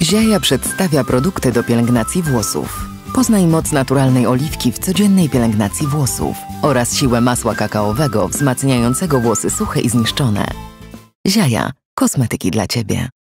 Ziaja przedstawia produkty do pielęgnacji włosów. Poznaj moc naturalnej oliwki w codziennej pielęgnacji włosów oraz siłę masła kakaowego wzmacniającego włosy suche i zniszczone. Ziaja. Kosmetyki dla Ciebie.